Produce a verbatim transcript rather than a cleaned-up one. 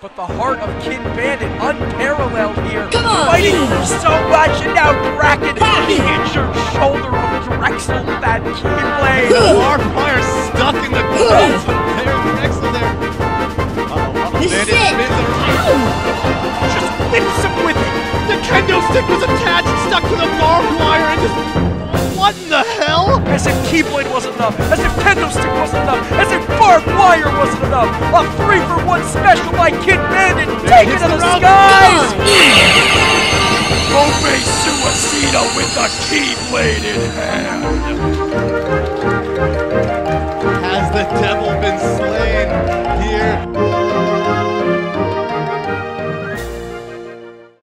but the heart of Kid Bandit unparalleled here. Fighting for so much, and now Kraken, the injured shoulder of Drexl with that keyblade. The barbed wire stuck in the gloves of Drexl there. Uh-oh, uh-oh, Bandit spins around. Just whips him with it. The kendo stick was attached and stuck to the barbed wire and just... What in the hell? As if keyblade wasn't enough, as if kendo stick wasn't enough, as if barbed wire wasn't enough. A three for one special by Kid Bandit, taken to the skies! Ope Suicida with the keyblade in hand.